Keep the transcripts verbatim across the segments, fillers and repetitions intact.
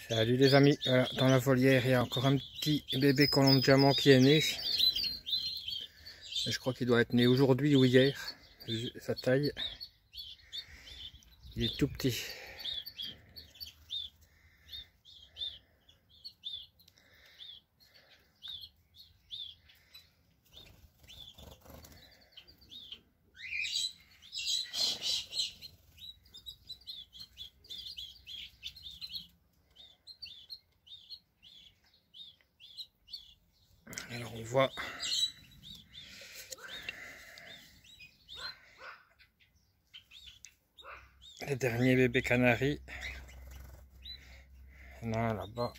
Salut les amis, voilà, dans la volière il y a encore un petit bébé colombe diamant qui est né. Je crois qu'il doit être né aujourd'hui ou hier, vu sa taille. Il est tout petit. Alors on voit les derniers bébés canaris. Il y en a un là-bas.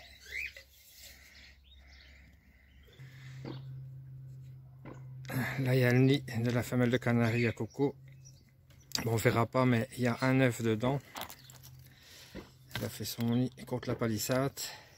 Là il y a le nid de la femelle de canari à coco. Bon, on verra pas, mais il y a un œuf dedans. Elle a fait son nid contre la palissade.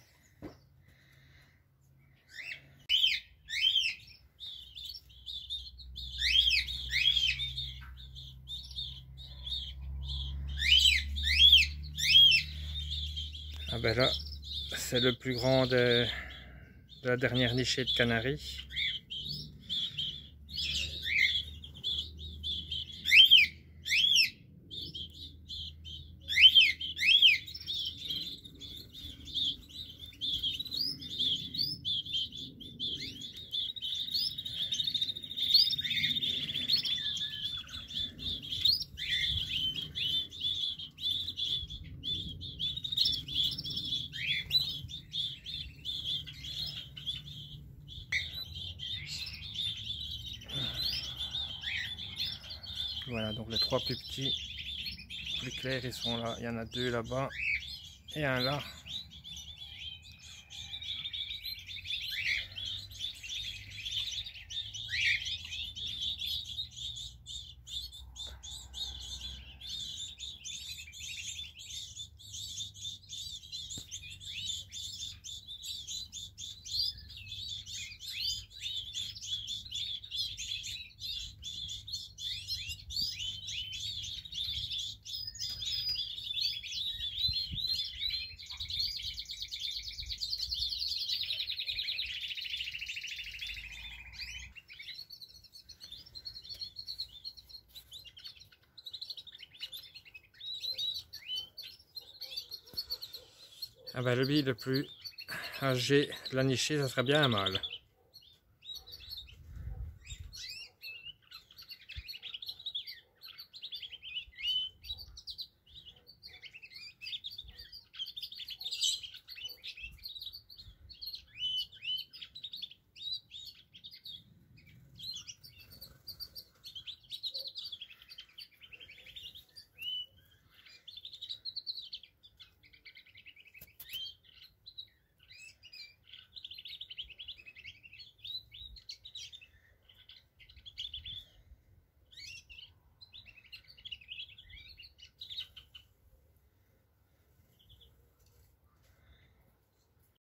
Ah ben là, c'est le plus grand de, de la dernière nichée de canaris. Voilà, donc les trois plus petits, plus clairs, ils sont là. Il y en a deux là-bas et un là. Ah ben, le bille le plus âgé de la nichée, ça serait bien un mâle.